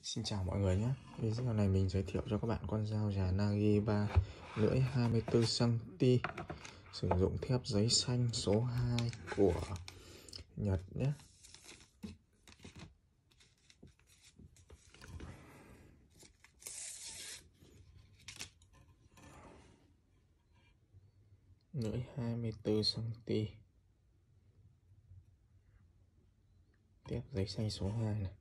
Xin chào mọi người nhé. Video này mình giới thiệu cho các bạn con dao già Nagiba lưỡi 24cm sử dụng thép giấy xanh số 2 của Nhật nhé. Lưỡi 24cm, thép giấy xanh số 2 này.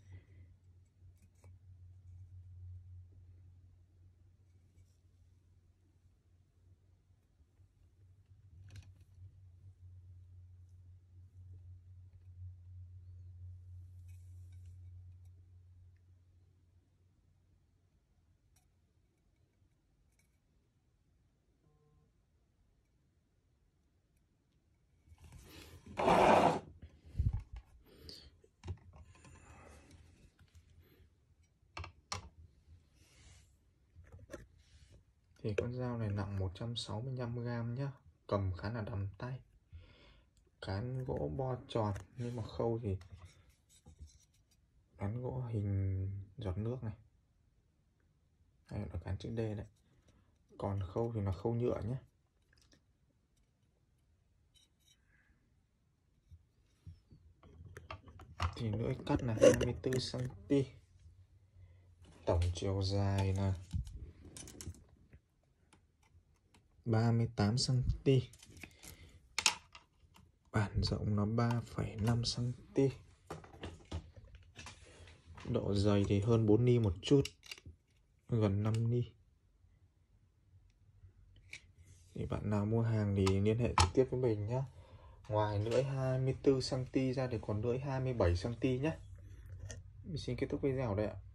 Thì con dao này nặng 165g nhá, cầm khá là đầm tay. Cán gỗ bo tròn nhưng mà khâu thì cán gỗ hình giọt nước này, hay là cán chữ D đấy. Còn khâu thì là khâu nhựa nhé. Thì lưỡi cắt là 24cm, tổng chiều dài là 38cm, bản rộng nó 3,5cm, độ dày thì hơn 4mm một chút, gần 5mm. Thì bạn nào mua hàng thì liên hệ trực tiếp với mình nhé. Ngoài lưỡi 24cm ra thì còn lưỡi 27cm nhé. Mình xin kết thúc video ở đây ạ.